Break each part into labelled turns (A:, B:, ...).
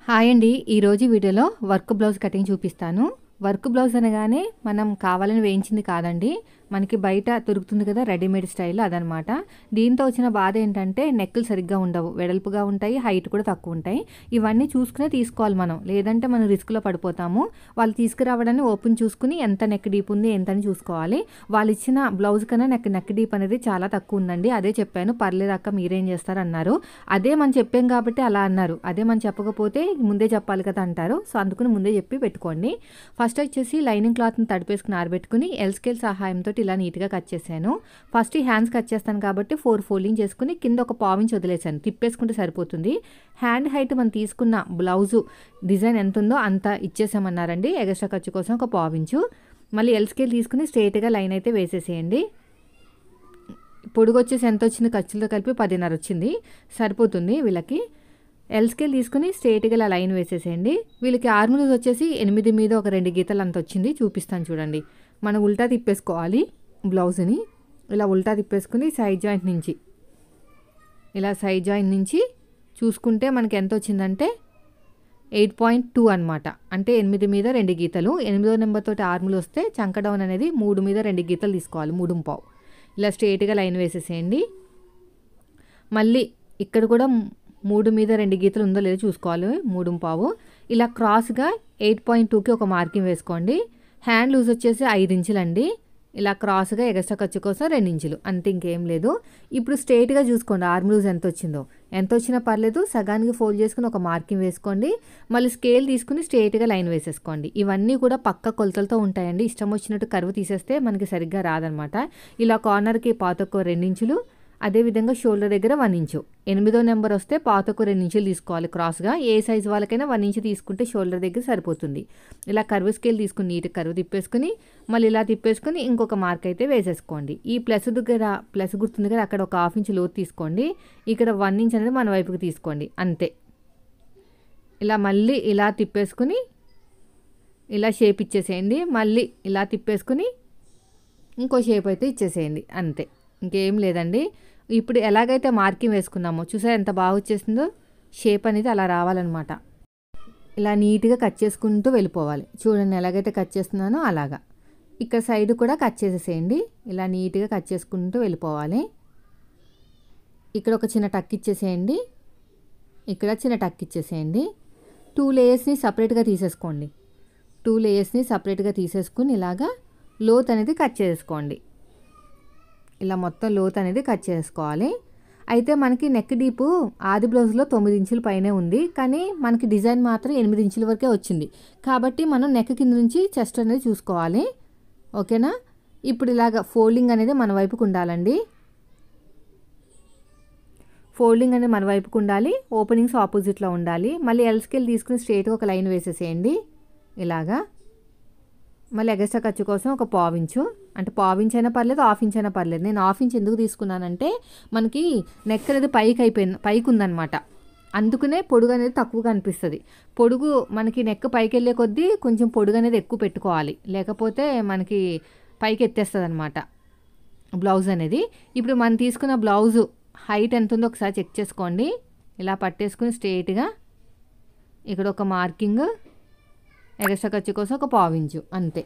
A: Hi అండి. ఈరోజు వీడియోలో వర్క్ బ్లౌజ్ కటింగ్ చూపిస్తాను. వర్క్ బ్లౌజ్ అనగానే మనం కావాలని వేయించింది కాదండి. మనకి బయట దొరుకుతుంది కదా రెడీమేడ్ స్టైల్ అదనమాట. దీంతో వచ్చిన బాధ ఏంటంటే నెక్కులు సరిగ్గా ఉండవు, వెడల్పుగా ఉంటాయి, హైట్ కూడా తక్కువ ఉంటాయి. ఇవన్నీ చూసుకునే తీసుకోవాలి మనం, లేదంటే మనం రిస్క్లో పడిపోతాము. వాళ్ళు తీసుకురావడాన్ని ఓపెన్ చూసుకుని ఎంత నెక్ డీప్ ఉంది ఎంతని చూసుకోవాలి. వాళ్ళు ఇచ్చిన బ్లౌజ్ కన్నా నెక్ డీప్ అనేది చాలా తక్కువ ఉందండి. అదే చెప్పాను, పర్లేదు అక్క మీరేం చేస్తారు అన్నారు. అదే మనం చెప్పాం కాబట్టి అలా అన్నారు. అదే మనం చెప్పకపోతే ముందే చెప్పాలి కదా అంటారు. సో అందుకని ముందే చెప్పి పెట్టుకోండి. ఫస్ట్ వచ్చేసి లైనింగ్ క్లాత్ని తడిపేసుకుని ఆరబెట్టుకుని ఎల్ స్కేల్ సహాయంతో ఇలా నీట్గా కట్ చేశాను. ఫస్ట్ ఈ హ్యాండ్స్ కట్ చేస్తాను కాబట్టి 4 ఫోల్డింగ్ చేసుకుని కింద ఒక పావించి వదిలేసాను. తిప్పేసుకుంటే సరిపోతుంది. హ్యాండ్ హైట్ మనం తీసుకున్న బ్లౌజు డిజైన్ ఎంత ఉందో అంత ఇచ్చేసామన్నారండి. ఎగస్ట్రా ఖర్చు కోసం ఒక పావించు. మళ్ళీ ఎల్ స్కేల్ తీసుకుని స్ట్రైట్గా లైన్ అయితే వేసేసేయండి. పొడుగు వచ్చేసి ఎంత వచ్చింది, ఖర్చులతో కలిపి 10.5 వచ్చింది, సరిపోతుంది వీళ్ళకి. ఎల్ స్కేల్ తీసుకుని స్ట్రైట్గా ఇలా లైన్ వేసేసేయండి. వీళ్ళకి ఆర్మ్ లూజ్ వచ్చేసి 8 మీద ఒక 2 గీతలు అంత వచ్చింది. చూపిస్తాను చూడండి. మనం ఉల్టా తిప్పేసుకోవాలి బ్లౌజ్ని. ఇలా ఉల్టా తిప్పేసుకుని సైడ్ జాయింట్ నుంచి ఇలా సైడ్ జాయింట్ నుంచి చూసుకుంటే మనకి ఎంత వచ్చిందంటే 8.2 అనమాట. అంటే 8 మీద 2 గీతలు. 8వ నెంబర్ తోటి ఆర్ములు వస్తే చంక డౌన్ అనేది 3 మీద 2 గీతలు తీసుకోవాలి, 3.5. ఇలా స్ట్రైట్గా లైన్ వేసేసేయండి. మళ్ళీ ఇక్కడ కూడా 3 మీద 2 గీతలు ఉందో లేదో చూసుకోవాలి, 3.5. ఇలా క్రాస్గా 8.2కి ఒక మార్కింగ్ వేసుకోండి. హ్యాండ్ లూజ్ వచ్చేసి 5 ఇంచులండి. ఇలా క్రాస్గా ఎగస్ట్రా ఖర్చు కోసం 2 ఇంచులు, అంతే, ఇంకేం లేదు. ఇప్పుడు స్ట్రైట్గా చూసుకోండి ఆర్మ్ లూజ్ ఎంత వచ్చిందో. ఎంత వచ్చినా పర్లేదు, సగానికి ఫోల్డ్ చేసుకుని ఒక మార్కింగ్ వేసుకోండి. మళ్ళీ స్కేల్ తీసుకుని స్ట్రైట్గా లైన్ వేసేసుకోండి. ఇవన్నీ కూడా పక్క కొలతలతో ఉంటాయండి. ఇష్టం వచ్చినట్టు కర్వ్ తీసేస్తే మనకి సరిగ్గా రాదనమాట. ఇలా కార్నర్కి పాతొక్క 2 ఇంచులు, అదేవిధంగా షోల్డర్ దగ్గర 1 ఇంచు. 8వ నెంబర్ వస్తే పాతకు 2 ఇంచులు తీసుకోవాలి క్రాస్గా. ఏ సైజు వాళ్ళకైనా 1 ఇంచు తీసుకుంటే షోల్డర్ దగ్గర సరిపోతుంది. ఇలా కర్వ్ స్కేల్ తీసుకుని నీట్ కర్వ్ తిప్పేసుకుని మళ్ళీ ఇలా తిప్పేసుకుని ఇంకొక మార్క్ అయితే వేసేసుకోండి. ఈ ప్లస్ దగ్గర ప్లస్ గుర్తుంది కదా, అక్కడ ఒక 1/2 ఇంచు లోతు తీసుకోండి. ఇక్కడ 1 ఇంచ్ అనేది మన వైపుకి తీసుకోండి, అంతే. ఇలా మళ్ళీ ఇలా తిప్పేసుకుని ఇలా షేప్ ఇచ్చేసేయండి. మళ్ళీ ఇలా తిప్పేసుకుని ఇంకో షేప్ అయితే ఇచ్చేసేయండి, అంతే, ఇంకేం లేదండి. ఇప్పుడు ఎలాగైతే మార్కింగ్ వేసుకున్నామో చూసారా ఎంత బాగా వచ్చేసిందో. షేప్ అనేది అలా రావాలన్నమాట. ఇలా నీట్గా కట్ చేసుకుంటూ వెళ్ళిపోవాలి. చూడండి ఎలాగైతే కట్ చేస్తున్నానో అలాగా. ఇక్కడ సైడ్ కూడా కట్ చేసేసేయండి. ఇలా నీట్గా కట్ చేసుకుంటూ వెళ్ళిపోవాలి. ఇక్కడ ఒక చిన్న టక్ ఇచ్చేసేయండి, ఇక్కడ చిన్న టక్ ఇచ్చేసేయండి. 2 లేయర్స్ని సపరేట్గా తీసేసుకోండి. 2 లేయర్స్ని సపరేట్గా తీసేసుకుని ఇలాగా లోత్ అనేది కట్ చేసుకోండి. ఇలా మొత్తం లోత్ అనేది కట్ చేసుకోవాలి. అయితే మనకి నెక్ డీపు ఆది బ్లౌజ్లో 9 ఇంచుల పైనే ఉంది, కానీ మనకి డిజైన్ మాత్రం 8 ఇంచుల వరకే వచ్చింది. కాబట్టి మనం నెక్ కింద నుంచి చెస్ట్ అనేది చూసుకోవాలి, ఓకేనా. ఇప్పుడు ఇలాగ ఫోల్డింగ్ అనేది మన వైపుకు ఉండాలండి. ఫోల్డింగ్ అనేది మన వైపుకు ఉండాలి, ఓపెనింగ్స్ ఆపోజిట్లో ఉండాలి. మళ్ళీ ఎల్ స్కేల్ తీసుకుని స్ట్రైట్గా ఒక లైన్ వేసేసేయండి ఇలాగా. మళ్ళీ ఎగస్ట్రా ఖర్చు కోసం ఒక పావించు, అంటే పావించ్ అయినా పర్లేదు, 1/2 ఇంచ్ అయినా పర్లేదు. నేను 1/2 ఇంచ్ ఎందుకు తీసుకున్నానంటే మనకి నెక్ అనేది పైకి ఉందన్నమాట. అందుకనే పొడుగు అనేది తక్కువగా అనిపిస్తుంది. పొడుగు మనకి నెక్ పైకి వెళ్ళే కొద్దీ కొంచెం పొడుగు అనేది ఎక్కువ పెట్టుకోవాలి, లేకపోతే మనకి పైకి ఎత్తేస్తుంది అనమాట బ్లౌజ్ అనేది. ఇప్పుడు మనం తీసుకున్న బ్లౌజు హైట్ ఎంత ఉందో ఒకసారి చెక్ చేసుకోండి. ఇలా పట్టేసుకుని స్ట్రైట్గా ఇక్కడ ఒక మార్కింగ్, ఎగస్ట్రా ఖర్చు కోసం ఒక పావించు, అంతే.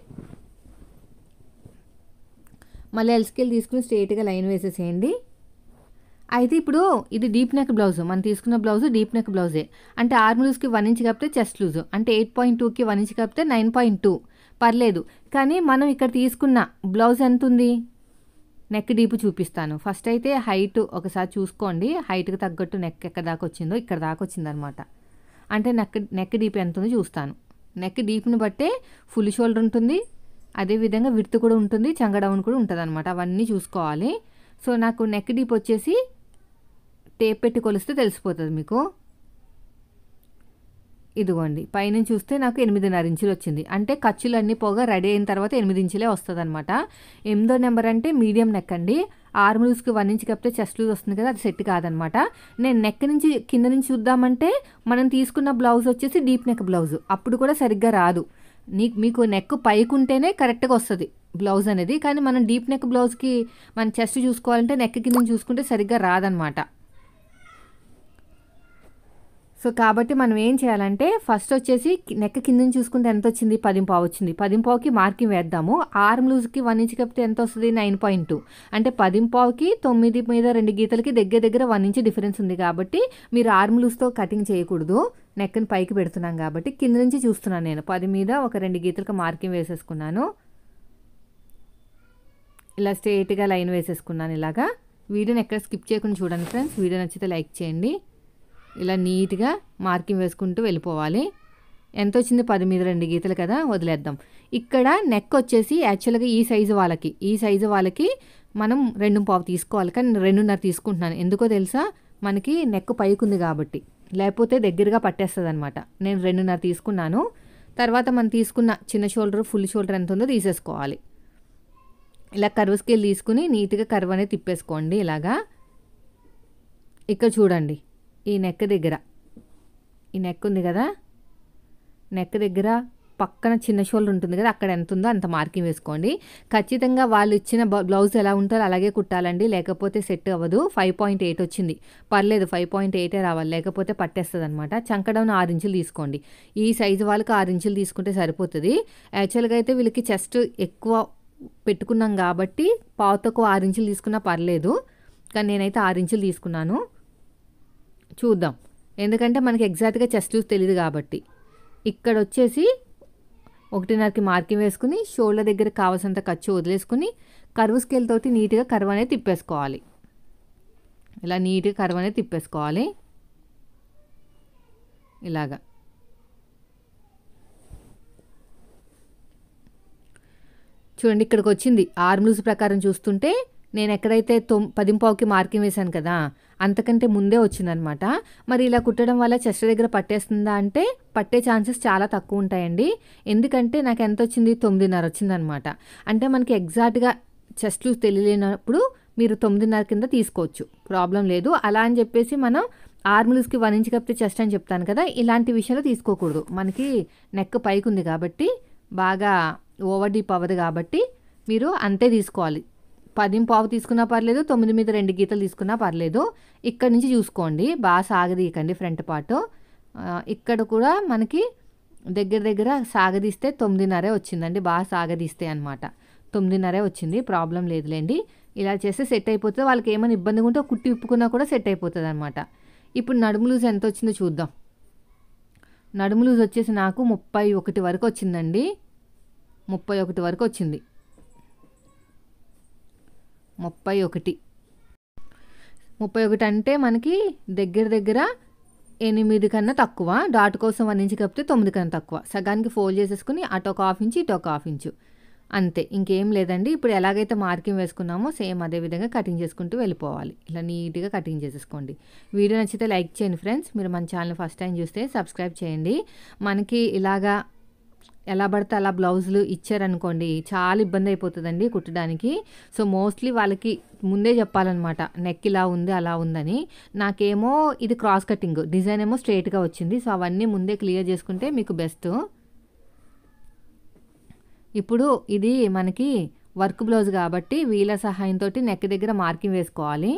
A: మళ్ళీ ఎల్ స్కేల్ తీసుకుని స్ట్రైట్గా లైన్ వేసేసేయండి. అయితే ఇప్పుడు ఇది డీప్ నెక్ బ్లౌజ్, మనం తీసుకున్న బ్లౌజ్ డీప్ నెక్ బ్లౌజే. అంటే ఆర్మ్ లూజ్కి 1 ఇంచ్ కాపితే చెస్ట్ లూజు, అంటే 8.2కి 1 ఇంచ్ కాపితే 9.2 పర్లేదు. కానీ మనం ఇక్కడ తీసుకున్న బ్లౌజ్ ఎంత ఉంది, నెక్ డీప్ చూపిస్తాను. ఫస్ట్ అయితే హైట్ ఒకసారి చూసుకోండి. హైట్కి తగ్గట్టు నెక్ ఎక్కడ దాకా వచ్చిందో ఇక్కడ దాకా వచ్చిందనమాట. అంటే నెక్ డీప్ ఎంత ఉందో చూస్తాను. నెక్ డీప్ని బట్టే ఫుల్ షోల్డర్ ఉంటుంది, అదేవిధంగా విడ్త్ కూడా ఉంటుంది, చంక డౌన్ కూడా ఉంటుంది అనమాట. అవన్నీ చూసుకోవాలి. సో నాకు నెక్ డీప్ వచ్చేసి టేప్ పెట్టి కొలిస్తే తెలిసిపోతుంది మీకు. ఇదిగోండి పైనుంచి చూస్తే నాకు 8.5 ఇంచులు వచ్చింది. అంటే ఖర్చులు అన్నీ పోగా రెడీ అయిన తర్వాత 8 ఇంచులే వస్తుంది అనమాట. 8వ నెంబర్ అంటే మీడియం నెక్ అండి. ఆర్మ్ లూజ్కి 1 ఇంచ్ కప్పితే చెస్ట్ లూజ్ వస్తుంది కదా, అది సెట్ కాదనమాట. నేను నెక్ నుంచి కింద నుంచి చూద్దామంటే మనం తీసుకున్న బ్లౌజ్ వచ్చేసి డీప్ నెక్ బ్లౌజ్, అప్పుడు కూడా సరిగ్గా రాదు. మీకు నెక్ పైకి ఉంటేనే కరెక్ట్గా వస్తుంది బ్లౌజ్ అనేది. కానీ మనం డీప్ నెక్ బ్లౌజ్కి మన చెస్ట్ చూసుకోవాలంటే నెక్ కింద చూసుకుంటే సరిగ్గా రాదనమాట. సో కాబట్టి మనం ఏం చేయాలంటే ఫస్ట్ వచ్చేసి నెక్ కింద నుంచి చూసుకుంటే ఎంత వచ్చింది 10 వచ్చింది 10 మార్కింగ్ వేద్దాము ఆర్మ్ లూజ్కి 1 ఇంచ్ కప్పితే ఎంత వస్తుంది 9.2 అంటే 10 9 మీద 2 గీతలకి దగ్గర దగ్గర 1 ఇంచ్ డిఫరెన్స్ ఉంది కాబట్టి మీరు ఆర్మ్ లూజ్తో కటింగ్ చేయకూడదు నెక్ని పైకి పెడుతున్నాం కాబట్టి కింద నుంచి చూస్తున్నాను నేను 10 మీద ఒక 2 గీతలకు మార్కింగ్ వేసేసుకున్నాను ఇలా స్ట్రైట్గా లైన్ వేసేసుకున్నాను ఇలాగా వీడియోని ఎక్కడ స్కిప్ చేయకుండా చూడండి ఫ్రెండ్స్ వీడియో నచ్చితే లైక్ చేయండి ఇలా నీట్గా మార్కింగ్ వేసుకుంటూ వెళ్ళిపోవాలి ఎంత వచ్చింది 10 మీద 2 గీతలు కదా వదిలేద్దాం ఇక్కడ నెక్ వచ్చేసి యాక్చువల్గా ఈ సైజు వాళ్ళకి మనం 2.5 తీసుకోవాలి కానీ 2.5 తీసుకుంటున్నాను ఎందుకో తెలుసా మనకి నెక్ పైకి ఉంది కాబట్టి లేకపోతే దగ్గరగా పట్టేస్తుంది అనమాట నేను 2.5 తీసుకున్నాను తర్వాత మనం తీసుకున్న చిన్న షోల్డర్ ఫుల్ షోల్డర్ ఎంత ఉందో తీసేసుకోవాలి ఇలా కర్వ్ స్కేల్ తీసుకుని నీట్గా కర్వ్ అనేది తిప్పేసుకోండి ఇలాగా ఇక్కడ చూడండి ఈ నెక్ దగ్గర ఈ నెక్ ఉంది కదా నెక్ దగ్గర పక్కన చిన్న షోల్డర్ ఉంటుంది కదా అక్కడ ఎంత ఉందో అంత మార్కింగ్ వేసుకోండి ఖచ్చితంగా వాళ్ళు ఇచ్చిన బ్లౌజ్ ఎలా ఉంటారో అలాగే కుట్టాలండి లేకపోతే సెట్ అవ్వదు 5.8 వచ్చింది పర్లేదు 5.8 రావాలి లేకపోతే పట్టేస్తుంది అనమాట చంకడౌన్ 6 ఇంచులు తీసుకోండి ఈ సైజు వాళ్ళకి 6 ఇంచులు తీసుకుంటే సరిపోతుంది యాక్చువల్గా అయితే వీళ్ళకి చెస్ట్ ఎక్కువ పెట్టుకున్నాం కాబట్టి పావుతకు 6 ఇంచులు తీసుకున్నా పర్లేదు కానీ నేనైతే 6 ఇంచులు తీసుకున్నాను చూద్దాం ఎందుకంటే మనకి ఎగ్జాక్ట్గా చెస్ట్ లూజ్ తెలియదు కాబట్టి ఇక్కడ వచ్చేసి 1.5కి మార్కింగ్ వేసుకుని షోల్డర్ దగ్గర కావాల్సినంత ఖర్చు వదిలేసుకుని కర్వ్ స్కేల్ తోటి నీట్గా కర్వ్ అనేది తిప్పేసుకోవాలి ఇలా నీట్గా కర్వ్ అనేది తిప్పేసుకోవాలి ఇలాగా చూడండి ఇక్కడికి వచ్చింది ఆర్మ్ లూజ్ ప్రకారం చూస్తుంటే నేను ఎక్కడైతే 10.5కి మార్కింగ్ వేశాను కదా అంతకంటే ముందే వచ్చిందనమాట మరి ఇలా కుట్టడం వల్ల చెస్ట్ దగ్గర పట్టేస్తుందా అంటే పట్టే ఛాన్సెస్ చాలా తక్కువ ఉంటాయండి ఎందుకంటే నాకు ఎంత వచ్చింది 9.5 వచ్చిందనమాట అంటే మనకి ఎగ్జాక్ట్గా చెస్ట్ లూజ్ తెలియలేనప్పుడు మీరు 9.5 కింద తీసుకోవచ్చు ప్రాబ్లం లేదు అలా అని చెప్పేసి మనం ఆర్మ్ లూజ్కి 1 ఇంచ్ కప్పితే చెస్ట్ అని చెప్తాను కదా ఇలాంటి విషయాలు తీసుకోకూడదు మనకి నెక్ పైకి ఉంది కాబట్టి బాగా ఓవర్ డీప్ అవ్వదు కాబట్టి మీరు అంతే తీసుకోవాలి 10.5 తీసుకున్నా పర్లేదు 9 మీద 2 గీతలు తీసుకున్నా పర్లేదు ఇక్కడ నుంచి చూసుకోండి బాగా సాగదీయకండి ఫ్రంట్ పార్ట్ ఇక్కడ కూడా మనకి దగ్గర దగ్గర సాగదీస్తే 9.5 వచ్చిందండి బాగా సాగదీస్తే అనమాట 9.5 వచ్చింది ప్రాబ్లం లేదులేండి ఇలా చేస్తే సెట్ అయిపోతుంది వాళ్ళకి ఏమైనా ఇబ్బందిగా ఉంటే కుట్టి విప్పుకున్నా కూడా సెట్ అయిపోతుంది అనమాట ఇప్పుడు నడుము లూజ్ ఎంత వచ్చిందో చూద్దాం నడుము లూజ్ వచ్చేసి నాకు 31 వరకు వచ్చిందండి 31 వరకు వచ్చింది 31 అంటే మనకి దగ్గర దగ్గర 8 కన్నా తక్కువ డాట్ కోసం 1 ఇంచ్ కప్పితే 9 కన్నా తక్కువ సగానికి ఫోల్డ్ చేసేసుకుని అటు ఒక 1/2 ఇంచ్ ఇటు ఒక 1/2 ఇంచు అంతే ఇంకేం లేదండి ఇప్పుడు ఎలాగైతే మార్కింగ్ వేసుకున్నామో సేమ్ అదే విధంగా కటింగ్ చేసుకుంటూ వెళ్ళిపోవాలి ఇలా నీట్గా కటింగ్ చేసేసుకోండి వీడియో నచ్చితే లైక్ చేయండి ఫ్రెండ్స్ మీరు మన ఛానల్ ఫస్ట్ టైం చూస్తే సబ్స్క్రైబ్ చేయండి మనకి ఇలాగా ఎలా పడితే అలా బ్లౌజులు ఇచ్చారనుకోండి చాలా ఇబ్బంది అయిపోతుందండి కుట్టడానికి సో మోస్ట్లీ వాళ్ళకి ముందే చెప్పాలన్నమాట నెక్ ఇలా ఉంది అలా ఉందని నాకేమో ఇది క్రాస్ కటింగ్ డిజైన్ ఏమో స్ట్రైట్గా వచ్చింది సో అవన్నీ ముందే క్లియర్ చేసుకుంటే మీకు బెస్ట్ ఇప్పుడు ఇది మనకి వర్క్ బ్లౌజ్ కాబట్టి వీళ్ళ సహాయంతో నెక్ దగ్గర మార్కింగ్ వేసుకోవాలి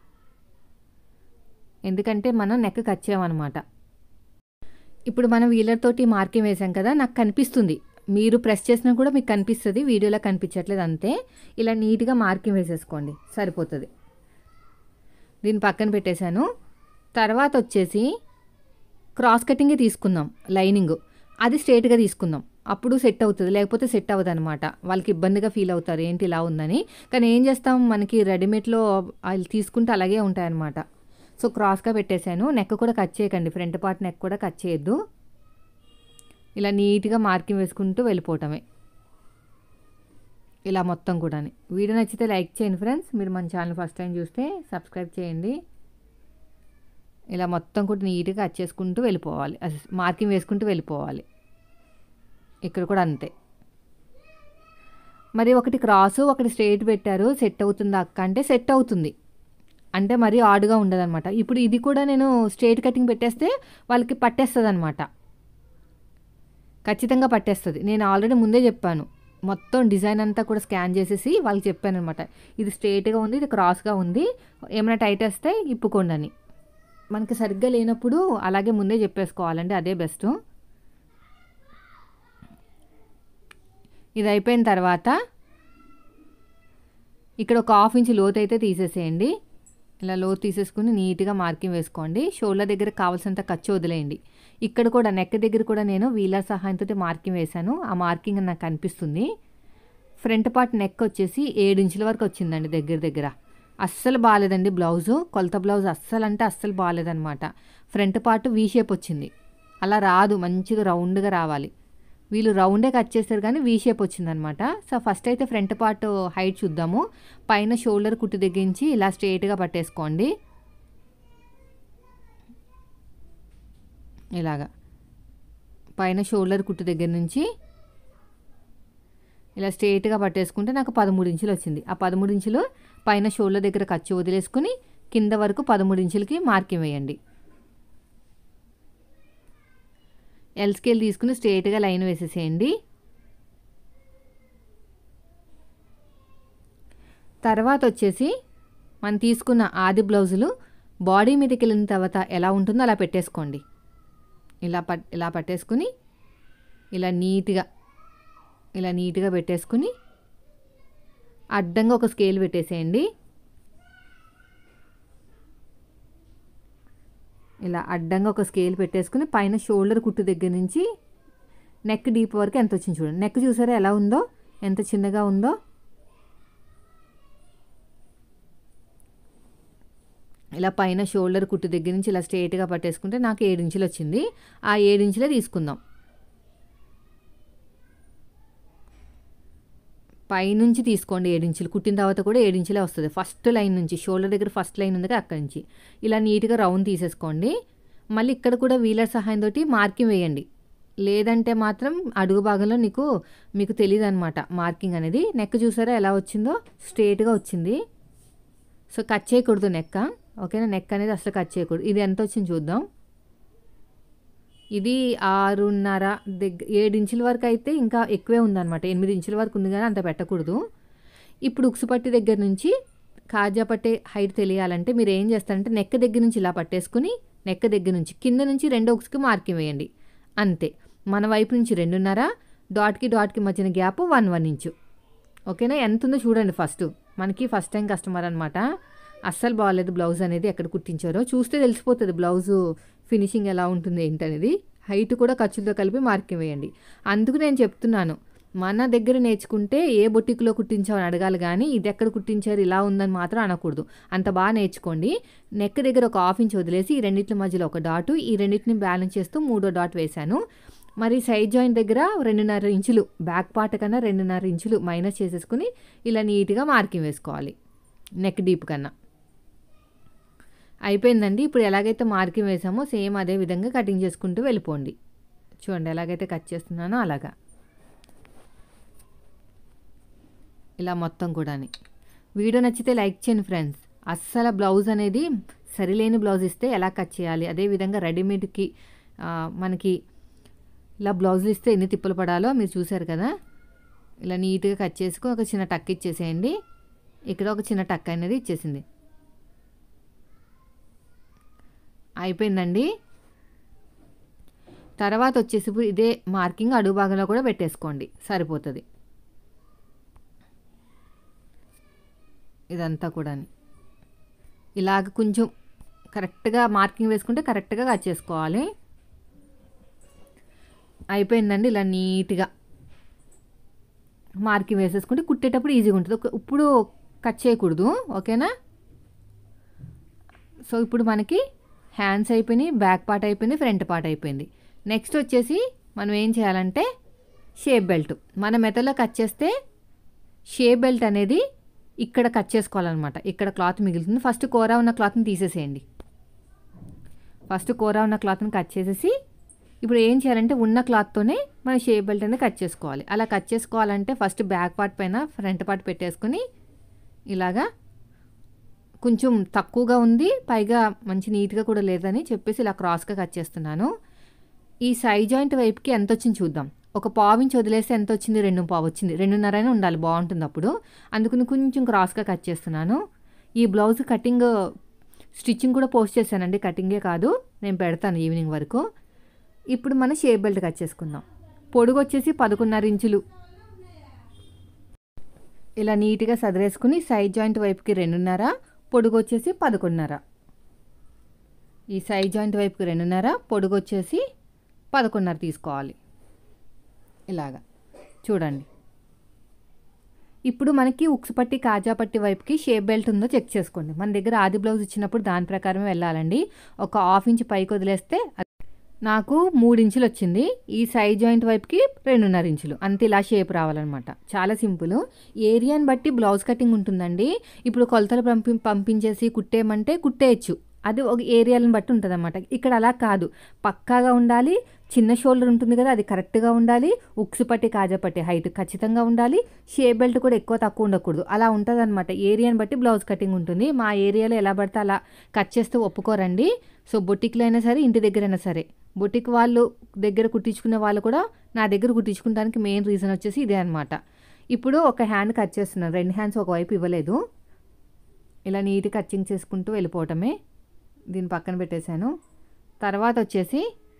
A: ఎందుకంటే మనం నెక్ కట్ చేయమన్నమాట ఇప్పుడు మనం వీలర్ తోటి మార్కింగ్ వేసాం కదా నాకు కనిపిస్తుంది మీరు ప్రెస్ చేసినా కూడా మీకు కనిపిస్తుంది వీడియోలో కనిపించట్లేదు అంతే ఇలా నీట్గా మార్కింగ్ వేసేసుకోండి సరిపోతుంది దీన్ని పక్కన పెట్టేశాను తర్వాత వచ్చేసి క్రాస్ కటింగే తీసుకుందాం లైనింగ్ అది స్ట్రైట్గా తీసుకుందాం అప్పుడు సెట్ అవుతుంది లేకపోతే సెట్ అవ్వదు అనమాట వాళ్ళకి ఇబ్బందిగా ఫీల్ అవుతారు ఏంటి ఇలా ఉందని కానీ ఏం చేస్తాం మనకి రెడీమేడ్లో వాళ్ళు తీసుకుంటే అలాగే ఉంటాయన్నమాట సో క్రాస్గా పెట్టేశాను నెక్ కూడా కట్ చేయకండి ఫ్రంట్ పార్ట్ నెక్ కూడా కట్ చేయొద్దు ఇలా నీట్గా మార్కింగ్ వేసుకుంటూ వెళ్ళిపోవటమే ఇలా మొత్తం కూడా వీడియో నచ్చితే లైక్ చేయండి ఫ్రెండ్స్ మీరు మన ఛానల్ ఫస్ట్ టైం చూస్తే సబ్స్క్రైబ్ చేయండి ఇలా మొత్తం కూడా నీట్గా కట్ చేసుకుంటూ వెళ్ళిపోవాలి మార్కింగ్ వేసుకుంటూ వెళ్ళిపోవాలి ఇక్కడ కూడా అంతే మరి ఒకటి క్రాసు ఒకటి స్ట్రైట్ పెట్టారు సెట్ అవుతుందా అక్క అంటే సెట్ అవుతుంది అంటే మరీ ఆడుగా ఉండదన్నమాట ఇప్పుడు ఇది కూడా నేను స్ట్రైట్ కటింగ్ పెట్టేస్తే వాళ్ళకి పట్టేస్తుంది అనమాట ఖచ్చితంగా పట్టేస్తుంది నేను ఆల్రెడీ ముందే చెప్పాను మొత్తం డిజైన్ అంతా కూడా స్కాన్ చేసేసి వాళ్ళకి చెప్పాను అనమాట ఇది స్ట్రైట్గా ఉంది ఇది క్రాస్గా ఉంది ఏమైనా టైట్ వస్తే ఇప్పుకోండి అని మనకి సరిగ్గా లేనప్పుడు అలాగే ముందే చెప్పేసుకోవాలండి, అదే బెస్ట్. ఇది అయిపోయిన తర్వాత ఇక్కడ ఒక 1/2 ఇంచ్ లోతు అయితే తీసేసేయండి. ఇలా లోతు తీసేసుకుని నీట్గా మార్కింగ్ వేసుకోండి. షోల్డర్ దగ్గర కావాల్సినంత ఖర్చు వదిలేయండి. ఇక్కడ కూడా నెక్ దగ్గర కూడా నేను వీలర్ సహాయంతో మార్కింగ్ వేశాను. ఆ మార్కింగ్ నాకు కనిపిస్తుంది. ఫ్రంట్ పార్ట్ నెక్ వచ్చేసి 7 ఇంచుల వరకు వచ్చిందండి దగ్గర దగ్గర. అస్సలు బాగాలేదండి బ్లౌజు, కొలత బ్లౌజ్ అస్సలు అంటే అస్సలు బాగాలేదనమాట. ఫ్రంట్ పార్ట్ వీ షేప్ వచ్చింది, అలా రాదు, మంచిగా రౌండ్గా రావాలి. వీళ్ళు రౌండే కట్ చేస్తారు కానీ వీ షేప్ వచ్చిందనమాట. సో ఫస్ట్ అయితే ఫ్రంట్ పార్ట్ హైట్ చూద్దాము. పైన షోల్డర్ కుట్టు దగ్గరించి ఇలా స్ట్రైట్గా పట్టేసుకోండి. ఇలాగా పైన షోల్డర్ కుట్టు దగ్గర నుంచి ఇలా స్ట్రైట్గా పట్టేసుకుంటే నాకు 13 ఇంచులు వచ్చింది. ఆ 13 ఇంచులు పైన షోల్డర్ దగ్గర ఖర్చు వదిలేసుకుని కింద వరకు 13 ఇంచులకి మార్కింగ్ వేయండి. ఎల్ స్కేల్ తీసుకుని స్ట్రైట్గా లైన్ వేసేసేయండి. తర్వాత వచ్చేసి మనం తీసుకున్న ఆది బ్లౌజులు బాడీ మీదకి వెళ్ళిన తర్వాత ఎలా ఉంటుందో అలా పెట్టేసుకోండి. ఇలా పట్టేసుకుని ఇలా నీట్గా పెట్టేసుకుని అడ్డంగా ఒక స్కేల్ పెట్టేసేయండి. ఇలా అడ్డంగా ఒక స్కేల్ పెట్టేసుకుని పైన షోల్డర్ కుట్టు దగ్గర నుంచి నెక్ డీప్ వరకు ఎంత వచ్చింది చూడండి. నెక్ చూసారా ఎలా ఉందో, ఎంత చిన్నగా ఉందో. ఇలా పైన షోల్డర్ కుట్టు దగ్గర నుంచి ఇలా స్ట్రైట్గా పట్టేసుకుంటే నాకు 7 ఇంచులు వచ్చింది. ఆ 7 ఇంచులే తీసుకుందాం. పైనుంచి తీసుకోండి 7 ఇంచులు. కుట్టిన తర్వాత కూడా 7 ఇంచులే వస్తుంది. ఫస్ట్ లైన్ నుంచి షోల్డర్ దగ్గర ఫస్ట్ లైన్ ఉంది కదా, అక్కడి నుంచి ఇలా నీట్గా రౌండ్ తీసేసుకోండి. మళ్ళీ ఇక్కడ కూడా వీలర్ సహాయంతో మార్కింగ్ వేయండి. లేదంటే మాత్రం అడుగు భాగంలో మీకు తెలియదు అనమాట మార్కింగ్ అనేది. నెక్ చూసారా ఎలా వచ్చిందో, స్ట్రైట్గా వచ్చింది. సో కట్ చేయకూడదు నెక్, ఓకేనా. నెక్ అనేది అసలు కట్ చేయకూడదు. ఇది ఎంత వచ్చింది చూద్దాం. ఇది 6.5 7 ఇంచుల వరకు అయితే ఇంకా ఎక్కువే ఉందన్నమాట. 8 ఇంచుల వరకు ఉంది కానీ అంత పెట్టకూడదు. ఇప్పుడు ఉక్సు పట్టి దగ్గర నుంచి కాజా పట్టే హైట్ తెలియాలంటే మీరు ఏం చేస్తారంటే నెక్ దగ్గర నుంచి ఇలా పట్టేసుకుని నెక్ దగ్గర నుంచి కింద నుంచి 2 ఉక్సుకి మార్కింగ్ వేయండి. అంతే. మన వైపు నుంచి 2.5, డాట్కి మధ్యన గ్యాప్ 1 ఇంచు, ఓకేనా. ఎంత ఉందో చూడండి. మనకి ఫస్ట్ టైం కస్టమర్ అనమాట. అస్సలు బాగాలేదు బ్లౌజ్ అనేది, ఎక్కడ కుట్టించారో చూస్తే తెలిసిపోతుంది బ్లౌజు ఫినిషింగ్ ఎలా ఉంటుంది ఏంటనేది. హైట్ కూడా ఖర్చులతో కలిపి మార్కింగ్ వేయండి. అందుకు నేను చెప్తున్నాను, మన దగ్గర నేర్చుకుంటే ఏ బొటిక్లో కుట్టించామని అడగాలి కానీ ఇది ఎక్కడ కుట్టించారు ఇలా ఉందని మాత్రం అనకూడదు. అంత బాగా నేర్చుకోండి. నెక్ దగ్గర ఒక 1/2 ఇంచ్ వదిలేసి ఈ రెండింటి మధ్యలో ఒక డాటు, ఈ రెండింటిని బ్యాలెన్స్ చేస్తూ 3వ డాట్ వేశాను. మరి సైడ్ జాయింట్ దగ్గర 2.5 ఇంచులు, బ్యాక్ పార్ట్ కన్నా 2.5 ఇంచులు మైనస్ చేసేసుకుని ఇలా నీట్గా మార్కింగ్ వేసుకోవాలి నెక్ డీప్ కన్నా. అయిపోయిందండి. ఇప్పుడు ఎలాగైతే మార్కింగ్ వేసామో సేమ్ అదే విధంగా కటింగ్ చేసుకుంటూ వెళ్ళిపోండి. చూడండి ఎలాగైతే కట్ చేస్తున్నానో అలాగా, ఇలా మొత్తం కూడా. వీడియో నచ్చితే లైక్ చేయండి ఫ్రెండ్స్. అస్సలు బ్లౌజ్ అనేది సరిలేని బ్లౌజ్ ఇస్తే ఎలా కట్ చేయాలి, అదేవిధంగా రెడీమేడ్కి మనకి ఇలా బ్లౌజులు ఇస్తే ఎన్ని తిప్పలు పడాలో మీరు చూసారు కదా. ఇలా నీట్గా కట్ చేసుకుని ఒక చిన్న టక్ ఇచ్చేసేయండి. ఇక్కడ ఒక చిన్న టక్ అనేది ఇచ్చేసింది. అయిపోయిందండి. తర్వాత వచ్చేసి ఇప్పుడు ఇదే మార్కింగ్ అడుగు భాగంలో కూడా పెట్టేసుకోండి, సరిపోతుంది. ఇదంతా కూడా ఇలాగ కొంచెం కరెక్ట్గా మార్కింగ్ వేసుకుంటే కరెక్ట్గా కట్ చేసుకోవాలి. అయిపోయిందండి. ఇలా నీట్గా మార్కింగ్ వేసేసుకుంటే కుట్టేటప్పుడు ఈజీగా ఉంటుంది. ఇప్పుడు కట్ చేయకూడదు, ఓకేనా. సో ఇప్పుడు మనకి హ్యాండ్స్ అయిపోయినాయి, బ్యాక్ పార్ట్ అయిపోయింది, ఫ్రంట్ పార్ట్ అయిపోయింది. నెక్స్ట్ వచ్చేసి మనం ఏం చేయాలంటే షేప్ బెల్ట్. మన మెథడ్లో కట్ చేస్తే షేప్ బెల్ట్ అనేది ఇక్కడ కట్ చేసుకోవాలన్నమాట. ఇక్కడ క్లాత్ మిగులుతుంది. ఫస్ట్ కూర ఉన్న క్లాత్ని తీసేసేయండి. ఫస్ట్ కూర ఉన్న క్లాత్ని కట్ చేసేసి ఇప్పుడు ఏం చేయాలంటే ఉన్న క్లాత్తోనే మన షేప్ బెల్ట్ అనేది కట్ చేసుకోవాలి. అలా కట్ చేసుకోవాలంటే ఫస్ట్ బ్యాక్ పార్ట్ పైన ఫ్రంట్ పార్ట్ పెట్టేసుకొని ఇలాగా కొంచెం తక్కువగా ఉంది, పైగా మంచి నీట్గా కూడా లేదని చెప్పేసి ఇలా క్రాస్గా కట్ చేస్తున్నాను. ఈ సైడ్ జాయింట్ వైపుకి ఎంత వచ్చింది చూద్దాం. ఒక 1/4 ఇంచ్ వదిలేస్తే ఎంత వచ్చింది, 2.5 వచ్చింది. 2.5 ఉండాలి, బాగుంటుంది అప్పుడు. అందుకని కొంచెం క్రాస్గా కట్ చేస్తున్నాను. ఈ బ్లౌజ్ కటింగ్ స్టిచ్చింగ్ కూడా పోస్ట్ చేశానండి, కటింగే కాదు, నేను పెడతాను ఈవినింగ్ వరకు. ఇప్పుడు మనం షేప్ బెల్ట్ కట్ చేసుకుందాం. పొడుగు వచ్చేసి 11.5 ఇంచులు. ఇలా నీట్గా సదిరేసుకుని సైడ్ జాయింట్ వైపుకి 2.5, పొడుగు వచ్చేసి 11.5. ఈ సైడ్ జాయింట్ వైపుకి 2.5, పొడుగు వచ్చేసి 11.5 తీసుకోవాలి. ఇలాగా చూడండి. ఇప్పుడు మనకి ఉక్స్ పట్టి కాజా పట్టి వైపుకి షేప్ బెల్ట్ ఉందో చెక్ చేసుకోండి. మన దగ్గర ఆది బ్లౌజ్ ఇచ్చినప్పుడు దాని ప్రకారమే వెళ్ళాలండి. ఒక 1/2 ఇంచ్ పైకి వదిలేస్తే నాకు 3 ఇంచులు వచ్చింది. ఈ సైడ్ జాయింట్ వైపుకి 2.5 ఇంచులు, అంతే. ఇలా షేప్ రావాలన్నమాట. చాలా సింపుల్. ఏరియాని బట్టి బ్లౌజ్ కటింగ్ ఉంటుందండి. ఇప్పుడు కొలతలు పంపించేసి కుట్టేయమంటే కుట్టేయచ్చు, అది ఒక ఏరియాలను బట్టి ఉంటుంది అన్నమాట. ఇక్కడ అలా కాదు, పక్కాగా ఉండాలి. చిన్న షోల్డర్ ఉంటుంది కదా, అది కరెక్ట్గా ఉండాలి. ఉక్స్ పట్టి కాజా పట్టి హైట్ ఖచ్చితంగా ఉండాలి. షేప్ బెల్ట్ కూడా ఎక్కువ తక్కువ ఉండకూడదు. అలా ఉంటుంది అనమాట. ఏరియాని బట్టి బ్లౌజ్ కటింగ్ ఉంటుంది. మా ఏరియాలో ఎలా పడితే అలా కట్ చేస్తే ఒప్పుకోరండి. సో బొటిక్లో అయినా సరే, ఇంటి దగ్గరైనా సరే, బొటిక్ వాళ్ళు దగ్గర కుట్టించుకునే వాళ్ళు కూడా నా దగ్గర కుట్టించుకోవడానికి మెయిన్ రీజన్ వచ్చేసి ఇదే అనమాట. ఇప్పుడు ఒక హ్యాండ్ కట్ చేస్తున్నాను, 2 హ్యాండ్స్ ఒకవైపు ఇవ్వలేదు. ఇలా నీట్గా కటింగ్ చేసుకుంటూ వెళ్ళిపోవటమే. దీన్ని పక్కన పెట్టేశాను. తర్వాత వచ్చేసి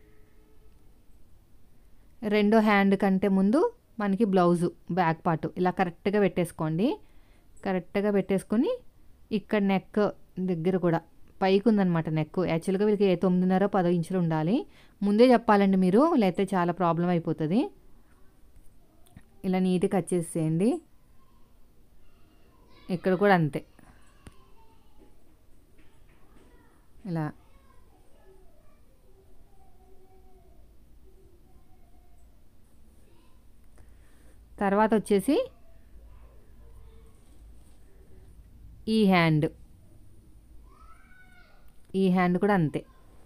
A: రెండో హ్యాండ్ కంటే ముందు మనకి బ్లౌజు బ్యాక్ పార్ట్ ఇలా కరెక్ట్గా పెట్టేసుకోండి. కరెక్ట్గా పెట్టేసుకొని ఇక్కడ నెక్ దగ్గర కూడా పైకి ఉందన్నమాట నెక్. యాక్చువల్గా వీళ్ళకి 9.5-10 ఇంచులు ఉండాలి. ముందే చెప్పాలండి మీరు, లేకపోతే చాలా ప్రాబ్లం అయిపోతుంది. ఇలా నీట్గా కట్ చేసేయండి. ఇక్కడ కూడా అంతే. ఇలా తర్వాత వచ్చేసి ఈ హ్యాండ్ కూడా అంతే.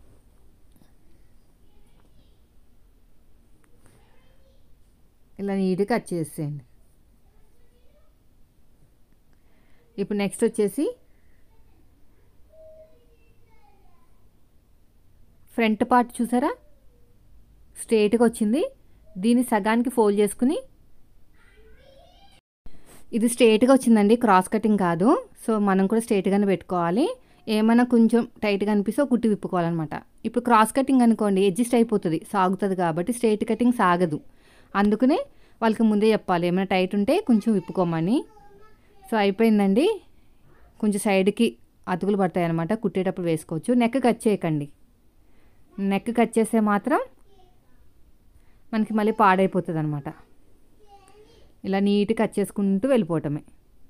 A: ఇలా నీట్గా కట్ చేసేయండి. ఇప్పుడు నెక్స్ట్ వచ్చేసి ఫ్రంట్ పార్ట్ చూసారా, స్ట్రైట్గా వచ్చింది. దీన్ని సగానికి ఫోల్డ్ చేసుకుని, ఇది స్ట్రైట్గా వచ్చిందండి, క్రాస్ కటింగ్ కాదు. సో మనం కూడా స్ట్రైట్గానే పెట్టుకోవాలి. ఏమైనా కొంచెం టైట్గా అనిపిస్తే కుట్టి విప్పుకోవాలన్నమాట. ఇప్పుడు క్రాస్ కటింగ్ అనుకోండి, అడ్జస్ట్ అయిపోతుంది, సాగుతుంది. కాబట్టి స్ట్రైట్ కటింగ్ సాగదు. అందుకనే వాళ్ళకి ముందే చెప్పాలి, ఏమైనా టైట్ ఉంటే కొంచెం విప్పుకోమని. సో అయిపోయిందండి. కొంచెం సైడ్కి అతుకులు పడతాయి అన్నమాట, కుట్టేటప్పుడు వేసుకోవచ్చు. నెక్ కట్ చేయకండి. నెక్ కట్ చేస్తే మాత్రం మనకి మళ్ళీ పాడైపోతుంది అనమాట. ఇలా నీట్గా కట్ చేసుకుంటూ వెళ్ళిపోవటమే.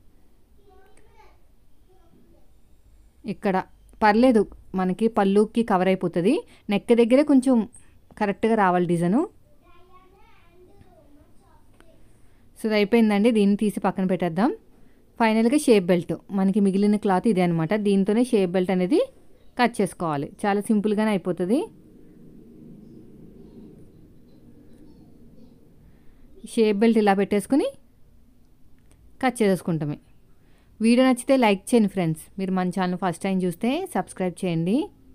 A: ఇక్కడ పర్లేదు, మనకి పళ్ళుకి కవర్ అయిపోతుంది. నెక్ దగ్గరే కొంచెం కరెక్ట్గా రావాలి డిజైను. సో ఇది అయిపోయిందండి. దీన్ని తీసి పక్కన పెట్టేద్దాం. ఫైనల్గా షేప్ బెల్ట్, మనకి మిగిలిన క్లాత్ ఇదే అనమాట. దీంతోనే షేప్ బెల్ట్ అనేది కట్ చేసుకోవాలి. చాలా సింపుల్గానే అయిపోతుంది. షేప్ బెల్ట్ ఇలా పెట్టేసుకుని కట్ చేసేసుకుంటామే. వీడియో నచ్చితే లైక్ చేయండి ఫ్రెండ్స్. మీరు మన ఛానల్ ఫస్ట్ టైం చూస్తే సబ్స్క్రైబ్ చేయండి.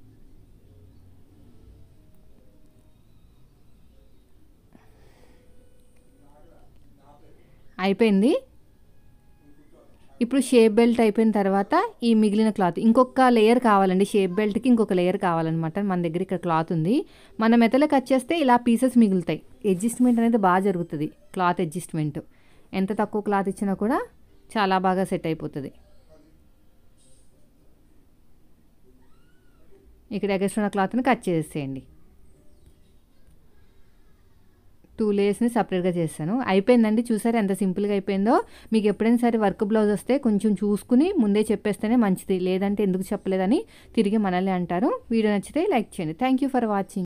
A: అయిపోయింది. ఇప్పుడు షేప్ బెల్ట్ అయిపోయిన తర్వాత ఈ మిగిలిన క్లాత్ ఇంకొక లేయర్ కావాలండి. షేప్ బెల్ట్కి ఇంకొక లేయర్ కావాలన్నమాట. మన దగ్గర ఇక్కడ క్లాత్ ఉంది. మనం మెతలో కట్ చేస్తే ఇలా పీసెస్ మిగులుతాయి. అడ్జస్ట్మెంట్ అనేది బాగా జరుగుతుంది. క్లాత్ అడ్జస్ట్మెంట్ ఎంత తక్కువ క్లాత్ ఇచ్చినా కూడా చాలా బాగా సెట్ అయిపోతుంది. ఇక్కడ ఎగస్ట్రా క్లాత్ని కట్ చేసేయండి. 2 లేయర్స్ని సపరేట్గా చేస్తాను. అయిపోయిందండి. చూసారు ఎంత సింపుల్గా అయిపోయిందో. మీకు ఎప్పుడైనా సరే వర్క్ బ్లౌజ్ వస్తే కొంచెం చూసుకుని ముందే చెప్పేస్తేనే మంచిది. లేదంటే ఎందుకు చెప్పలేదని తిరిగి మనల్ని అంటారు. వీడియో నచ్చితే లైక్ చేయండి. Thank you for watching.